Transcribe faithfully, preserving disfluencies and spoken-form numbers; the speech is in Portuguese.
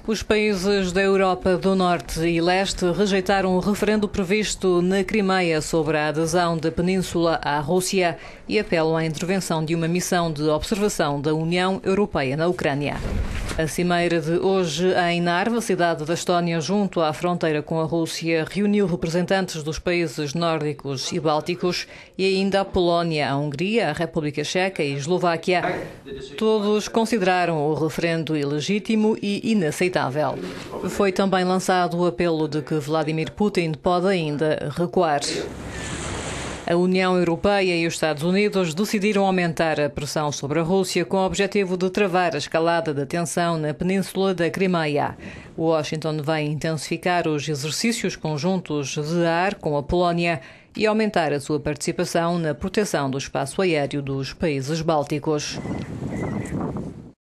Os países da Europa do Norte e Leste rejeitaram o referendo previsto na Crimeia sobre a adesão da península à Rússia e apelam à intervenção de uma missão de observação da União Europeia na Ucrânia. A cimeira de hoje em Narva, cidade da Estónia, junto à fronteira com a Rússia, reuniu representantes dos países nórdicos e bálticos e ainda a Polónia, a Hungria, a República Checa e a Eslováquia. Todos consideraram o referendo ilegítimo e inaceitável. Foi também lançado o apelo de que Vladimir Putin pode ainda recuar. A União Europeia e os Estados Unidos decidiram aumentar a pressão sobre a Rússia com o objetivo de travar a escalada da tensão na península da Crimeia. Washington vai intensificar os exercícios conjuntos de ar com a Polónia e aumentar a sua participação na proteção do espaço aéreo dos países bálticos.